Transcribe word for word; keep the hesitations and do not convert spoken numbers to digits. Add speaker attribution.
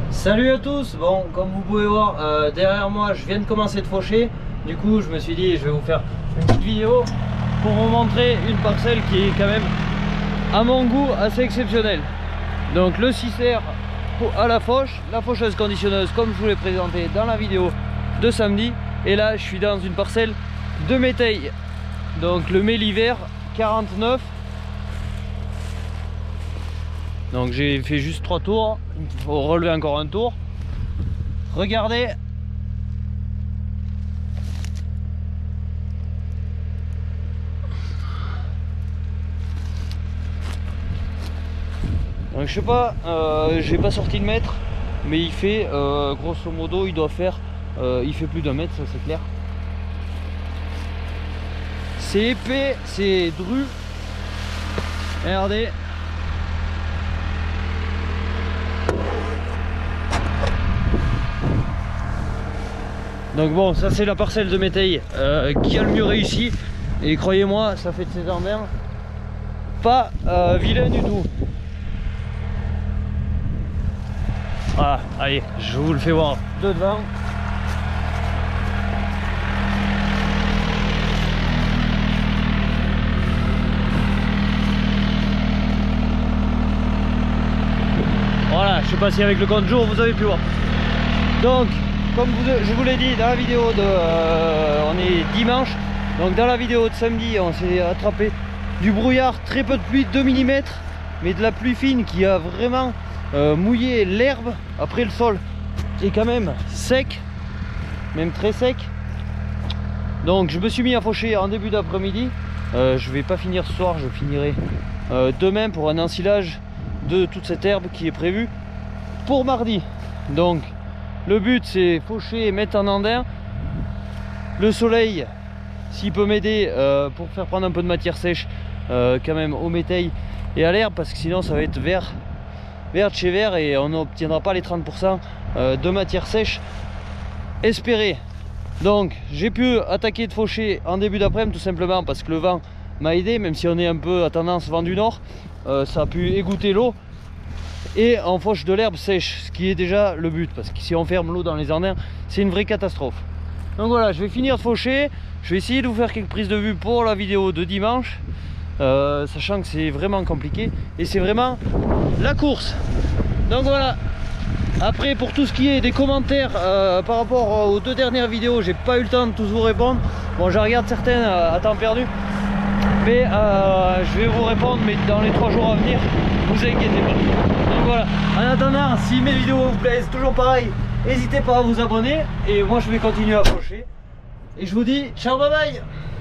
Speaker 1: Salut à tous. Bon, comme vous pouvez voir euh, derrière moi, je viens de commencer de faucher. Du coup je me suis dit je vais vous faire une petite vidéo pour vous montrer une parcelle qui est quand même à mon goût assez exceptionnelle. Donc le six R à la fauche, la faucheuse conditionneuse comme je vous l'ai présenté dans la vidéo de samedi. Et là je suis dans une parcelle de métail, donc le Méliver quarante-neuf. Donc j'ai fait juste trois tours, il faut relever encore un tour. Regardez. Donc je sais pas, euh, j'ai pas sorti le mètre, mais il fait euh, grosso modo il doit faire, euh, il fait plus d'un mètre, ça c'est clair. C'est épais, c'est dru. Regardez. Donc bon, ça c'est la parcelle de métail euh, qui a le mieux réussi. Et croyez-moi, ça fait de ces emmerdes pas euh, vilain du tout. Voilà, allez, je vous le fais voir de devant. Voilà, je sais pas si avec le compte jour vous avez pu voir. Donc, comme vous, je vous l'ai dit dans la vidéo de... Euh, on est dimanche. Donc dans la vidéo de samedi, on s'est attrapé du brouillard, très peu de pluie, deux millimètres. Mais de la pluie fine qui a vraiment euh, mouillé l'herbe. Après le sol est quand même sec, même très sec. Donc je me suis mis à faucher en début d'après-midi. euh, Je vais pas finir ce soir, je finirai euh, demain pour un ensilage de toute cette herbe qui est prévue pour mardi. Donc le but c'est faucher et mettre en andin. Le soleil, s'il peut m'aider euh, pour faire prendre un peu de matière sèche euh, quand même au métail et à l'herbe, parce que sinon ça va être vert, vert de chez vert et on n'obtiendra pas les trente pour cent de matière sèche espérée. Donc j'ai pu attaquer de faucher en début d'après-midi tout simplement parce que le vent m'a aidé, même si on est un peu à tendance vent du nord, euh, ça a pu égoutter l'eau. Et on fauche de l'herbe sèche, ce qui est déjà le but, parce que si on ferme l'eau dans les andins, c'est une vraie catastrophe. Donc voilà, je vais finir de faucher, je vais essayer de vous faire quelques prises de vue pour la vidéo de dimanche, euh, sachant que c'est vraiment compliqué, et c'est vraiment la course. Donc voilà, après pour tout ce qui est des commentaires euh, par rapport aux deux dernières vidéos, j'ai pas eu le temps de tous vous répondre. Bon, je regarde certaines à temps perdu, mais euh, je vais vous répondre, mais dans les trois jours à venir, vous inquiétez pas. Donc voilà, en attendant, si mes vidéos vous plaisent, toujours pareil, n'hésitez pas à vous abonner. Et moi je vais continuer à faucher. Et je vous dis ciao, bye bye.